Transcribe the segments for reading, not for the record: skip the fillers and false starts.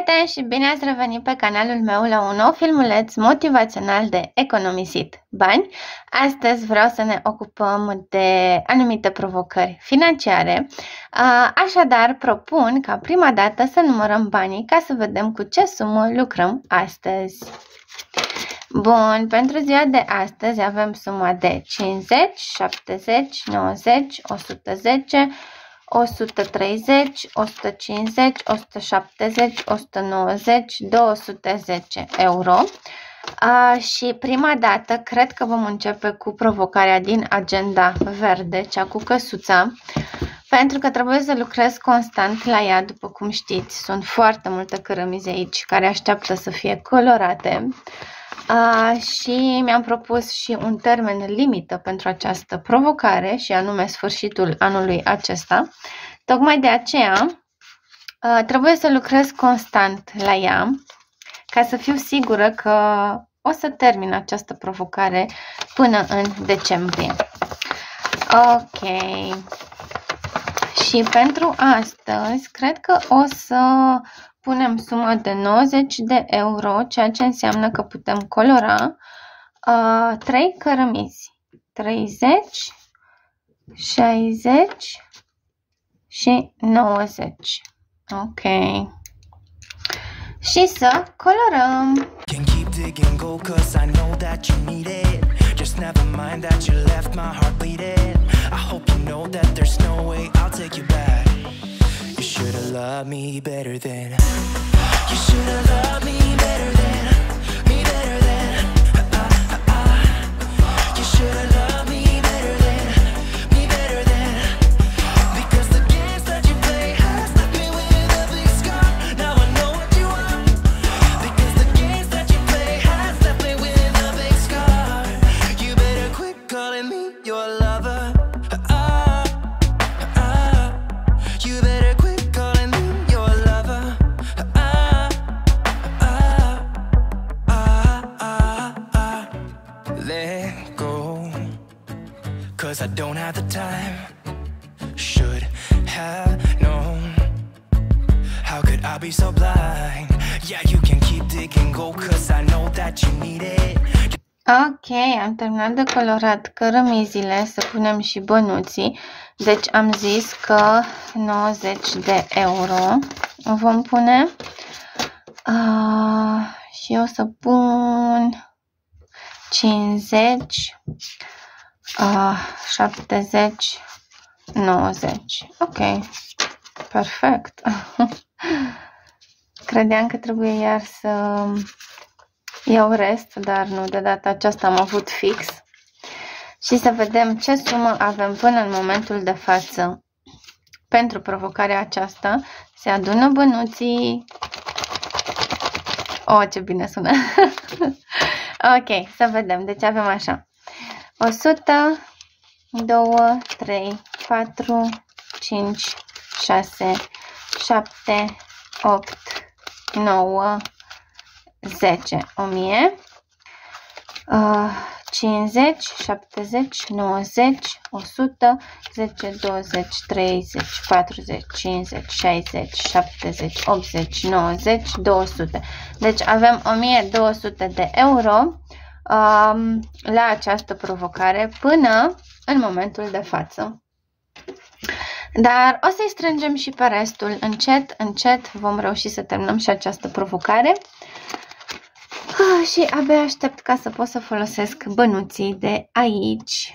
Prieteni, și bine ați revenit pe canalul meu la un nou filmuleț motivațional de economisit bani. Astăzi vreau să ne ocupăm de anumite provocări financiare, așadar propun ca prima dată să numărăm banii ca să vedem cu ce sumă lucrăm astăzi. Bun, pentru ziua de astăzi avem suma de 50, 70, 90, 110, 130, 150, 170, 190, 210 euro. Și prima dată cred că vom începe cu provocarea din agenda verde, cea cu căsuța, pentru că trebuie să lucrez constant la ea, după cum știți. Sunt foarte multe cărămizi aici care așteaptă să fie colorate. Și mi-am propus și un termen limită pentru această provocare, și anume sfârșitul anului acesta. Tocmai de aceea trebuie să lucrez constant la ea ca să fiu sigură că o să termin această provocare până în decembrie. Ok. Și pentru astăzi cred că o să punem suma de 90 de euro, ceea ce înseamnă că putem colora 3 cărămizi. 30, 60 și 90. Ok. Și să colorăm. You should've loved me better than. You should've loved me better than. Me better than. You should've loved me better than. Me better than. Because the games that you play has left me with a big scar. Now I know what you want. Because the games that you play has left me with a big scar. You better quit calling me your lover. You better quit calling me your lover. Let go, 'cause I don't have the time. Should have known. How could I be so blind? Yeah, you can keep digging gold, 'cause I know that you need it. Ok, am terminat de colorat cărămizile, să punem și bănuții. Deci am zis că 90 de euro vom pune. Și o să pun 50, 70, 90. Ok, perfect. Credeam că trebuie iar să iau rest, dar nu, de data aceasta am avut fix. Și să vedem ce sumă avem până în momentul de față. Pentru provocarea aceasta se adună bănuții. Oh, ce bine sună! Ok, să vedem. Deci avem așa: 100, 2, 3, 4, 5, 6, 7, 8, 9, 10, 1000, 50, 70, 90, 100, 10, 20, 30, 40, 50, 60, 70, 80, 90, 200. Deci avem 1200 de euro la această provocare până în momentul de față. Dar o să-i strângem și pe restul. Încet, încet vom reuși să terminăm și această provocare. Și abia aștept ca să pot să folosesc bănuții de aici.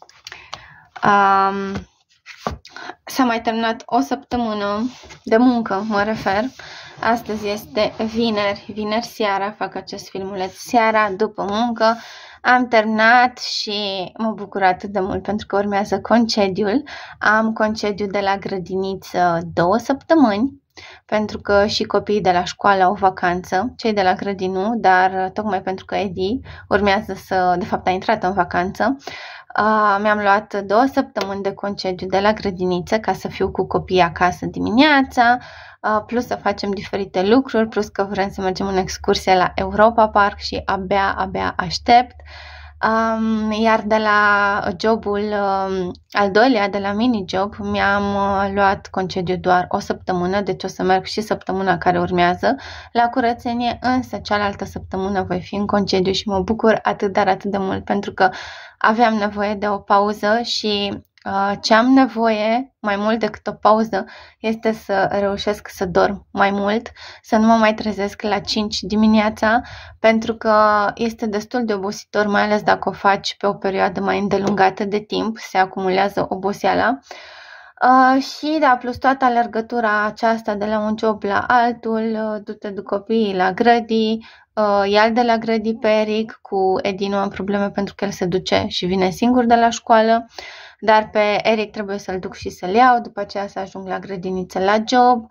S-a mai terminat o săptămână de muncă, mă refer. Astăzi este vineri seara, fac acest filmuleț seara, după muncă. Am terminat și mă bucur atât de mult pentru că urmează concediul. Am concediu de la grădiniță 2 săptămâni. Pentru că și copiii de la școală au vacanță, cei de la grădinu, dar tocmai pentru că Edi urmează de fapt a intrat în vacanță, mi-am luat 2 săptămâni de concediu de la grădiniță ca să fiu cu copiii acasă dimineața, plus să facem diferite lucruri, plus că vrem să mergem în excursie la Europa Park și abia aștept. Iar de la jobul al doilea, de la mini-job, mi-am luat concediu doar o săptămână, deci o să merg și săptămâna care urmează la curățenie, însă cealaltă săptămână voi fi în concediu și mă bucur atât, dar atât de mult, pentru că aveam nevoie de o pauză și ce am nevoie mai mult decât o pauză este să reușesc să dorm mai mult, să nu mă mai trezesc la 5 dimineața, pentru că este destul de obositor, mai ales dacă o faci pe o perioadă mai îndelungată de timp, se acumulează oboseala. Și da, plus toată alergătura aceasta de la un job la altul, du-te du copiii la grădii, ia-l de la grădii pe Eric, cu Edi nu am probleme pentru că el se duce și vine singur de la școală, dar pe Eric trebuie să-l duc și să-l iau, după aceea să ajung la grădiniță la job,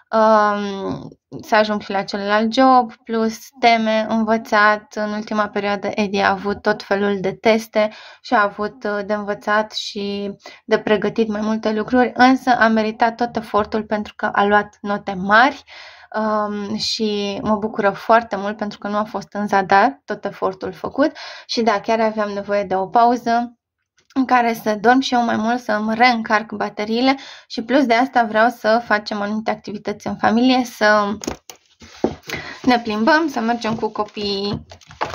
să ajung și la celălalt job, plus teme, învățat. În ultima perioadă Edi a avut tot felul de teste și a avut de învățat și de pregătit mai multe lucruri, însă a meritat tot efortul pentru că a luat note mari. Și mă bucură foarte mult pentru că nu a fost în zadar tot efortul făcut și da, chiar aveam nevoie de o pauză în care să dorm și eu mai mult, să îmi reîncarc bateriile și plus de asta vreau să facem anumite activități în familie, să ne plimbăm, să mergem cu copiii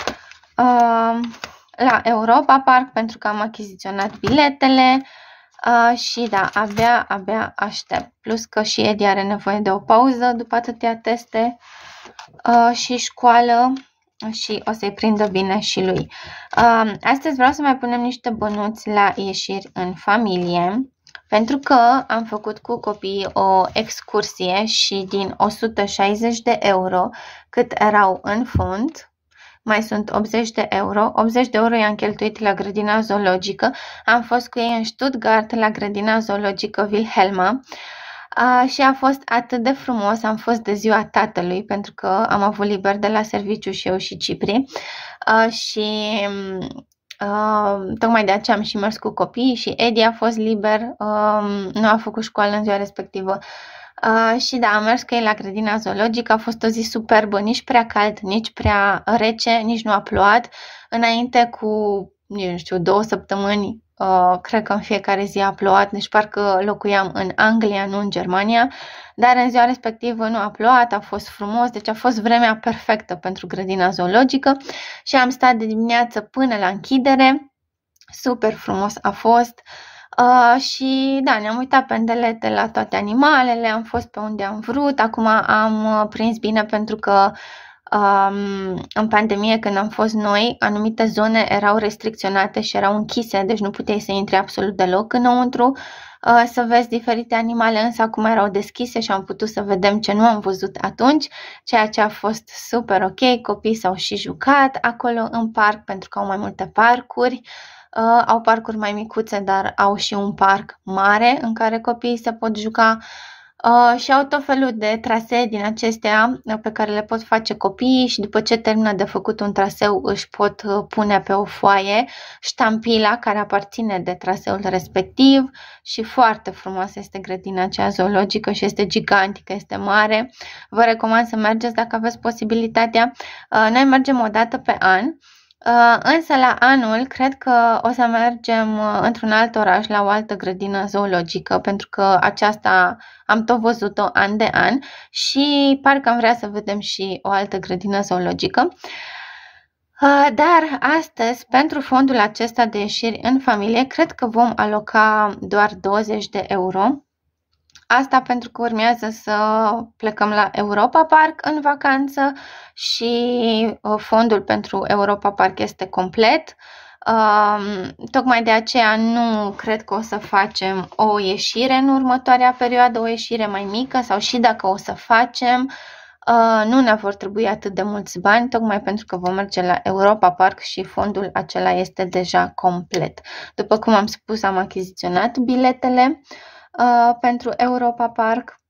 la Europa Park pentru că am achiziționat biletele. Și da, abia aștept. Plus că și Edi are nevoie de o pauză după atâtea teste și școală și o să-i prindă bine și lui. Astăzi vreau să mai punem niște bănuți la ieșiri în familie, pentru că am făcut cu copiii o excursie și din 160 de euro cât erau în fond, mai sunt 80 de euro. 80 de euro i-am cheltuit la grădina zoologică. Am fost cu ei în Stuttgart, la grădina zoologică Wilhelma. Și a fost atât de frumos. Am fost de ziua tatălui, pentru că am avut liber de la serviciu și eu și Cipri. Și tocmai de aceea am și mers cu copiii și Edi a fost liber. Nu a făcut școală în ziua respectivă. Și da, am mers cu ei la grădina zoologică, a fost o zi superbă, nici prea cald, nici prea rece, nici nu a plouat. Înainte cu, nu știu, 2 săptămâni, cred că în fiecare zi a plouat, deci parcă locuiam în Anglia, nu în Germania, dar în ziua respectivă nu a plouat, a fost frumos, deci a fost vremea perfectă pentru grădina zoologică și am stat de dimineață până la închidere, super frumos a fost. Și da, ne-am uitat pe îndelete la toate animalele, am fost pe unde am vrut, acum am prins bine pentru că în pandemie, când am fost noi, anumite zone erau restricționate și erau închise, deci nu puteai să intri absolut deloc înăuntru să vezi diferite animale, însă acum erau deschise și am putut să vedem ce nu am văzut atunci, ceea ce a fost super ok. Copiii s-au și jucat acolo în parc pentru că au mai multe parcuri. Au parcuri mai micuțe, dar au și un parc mare în care copiii se pot juca și au tot felul de trasee din acestea pe care le pot face copiii și după ce termină de făcut un traseu își pot pune pe o foaie ștampila care aparține de traseul respectiv și foarte frumoasă este grădina aceea zoologică și este gigantică, este mare. Vă recomand să mergeți dacă aveți posibilitatea. Noi mergem o dată pe an. Însă la anul cred că o să mergem într-un alt oraș, la o altă grădină zoologică, pentru că aceasta am tot văzut-o an de an și parcă am vrea să vedem și o altă grădină zoologică. Dar astăzi, pentru fondul acesta de ieșiri în familie, cred că vom aloca doar 20 de euro. Asta pentru că urmează să plecăm la Europa Park în vacanță și fondul pentru Europa Park este complet. Tocmai de aceea nu cred că o să facem o ieșire în următoarea perioadă, o ieșire mai mică sau și dacă o să facem, nu ne vor trebui atât de mulți bani, tocmai pentru că vom merge la Europa Park și fondul acela este deja complet. După cum am spus, am achiziționat biletele pentru Europa Park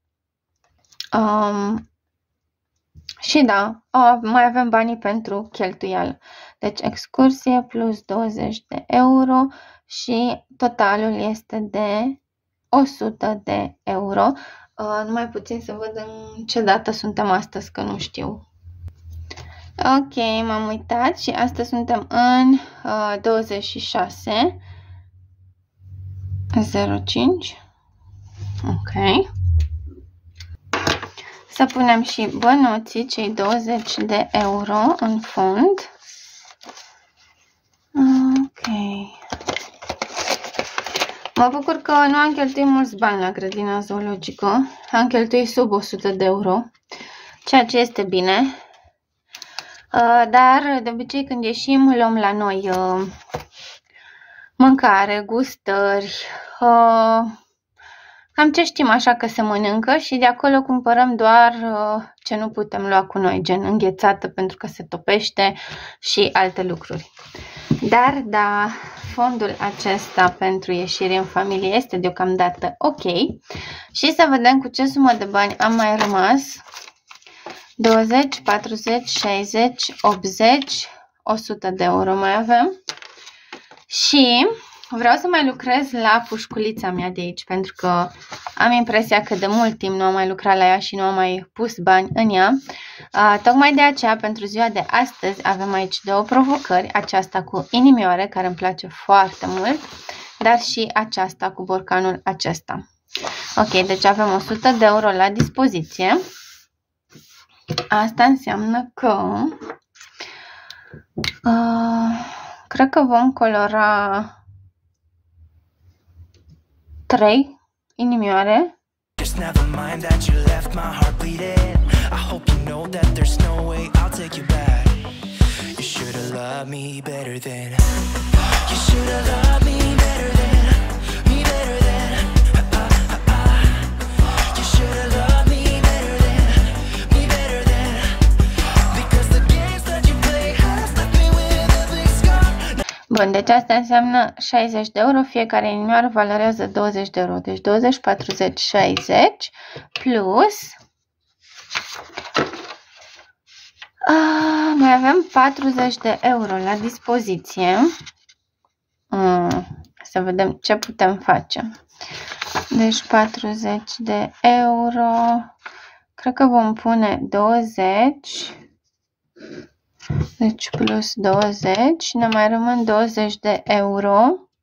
și da, mai avem banii pentru cheltuială. Deci excursie plus 20 de euro și totalul este de 100 de euro. Numai puțin să văd în ce dată suntem astăzi, că nu știu. Ok, m-am uitat și astăzi suntem în 26 05. Ok. Să punem și bănuții, cei 20 de euro în fund. Ok. Mă bucur că nu am cheltuit mulți bani la grădina zoologică. Am cheltuit sub 100 de euro, ceea ce este bine. Dar de obicei când ieșim luăm la noi mâncare, gustări, cam ce știm așa că se mănâncă și de acolo cumpărăm doar ce nu putem lua cu noi, gen înghețată pentru că se topește și alte lucruri. Dar da, fondul acesta pentru ieșire în familie este deocamdată ok. Și să vedem cu ce sumă de bani am mai rămas. 20, 40, 60, 80, 100 de euro mai avem. Și vreau să mai lucrez la pușculița mea de aici, pentru că am impresia că de mult timp nu am mai lucrat la ea și nu am mai pus bani în ea. Tocmai de aceea, pentru ziua de astăzi, avem aici două provocări. Aceasta cu inimioare, care îmi place foarte mult, dar și aceasta cu borcanul acesta. Ok, deci avem 100 de euro la dispoziție. Asta înseamnă că cred că vom colora 3 inimioare. Just never mind that you left my heart bleeding. I hope you know that there's no way I'll take you back. You should have loved me better than. You should have loved me better than. Me better than. You should have loved me better than. Me better than. Because the games that you play has left me with a big scar. Bun, deci asta înseamnă 60 de euro, fiecare inimioară valorează 20 de euro. Deci 20, 40, 60 plus mai avem 40 de euro la dispoziție. Să vedem ce putem face. Deci 40 de euro, cred că vom pune 20. Deci plus 20, ne mai rămân 20 de euro.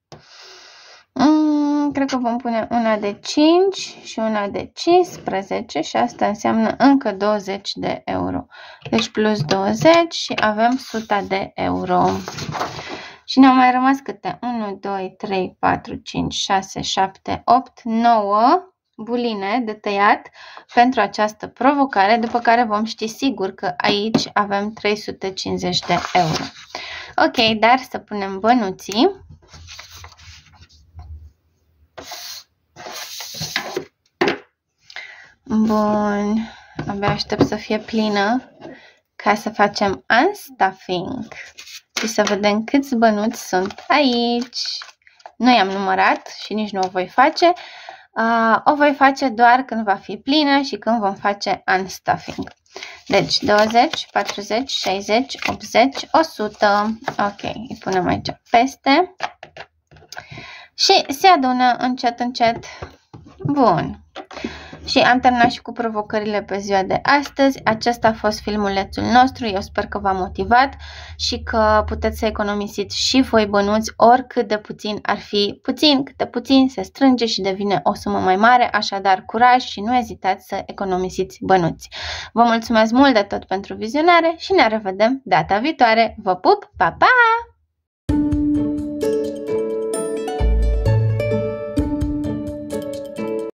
Cred că vom pune una de 5 și una de 15 și asta înseamnă încă 20 de euro. Deci plus 20 și avem 100 de euro. Și ne-au mai rămas câte? 1, 2, 3, 4, 5, 6, 7, 8, 9 buline de tăiat pentru această provocare, după care vom ști sigur că aici avem 350 de euro. Ok, dar să punem bănuții. Bun, abia aștept să fie plină ca să facem unstuffing și să vedem câți bănuți sunt aici. Nu i-am numărat și nici nu o voi face. O voi face doar când va fi plină și când vom face unstuffing. Deci 20, 40, 60, 80, 100. Ok, îi punem aici peste. Și se adună încet, încet. Bun. Și am terminat și cu provocările pe ziua de astăzi. Acesta a fost filmulețul nostru. Eu sper că v-a motivat și că puteți să economisiți și voi bănuți, oricât de puțin ar fi. Puțin, câte puțin se strânge și devine o sumă mai mare, așadar curaj și nu ezitați să economisiți bănuți. Vă mulțumesc mult de tot pentru vizionare și ne revedem data viitoare. Vă pup, pa, pa!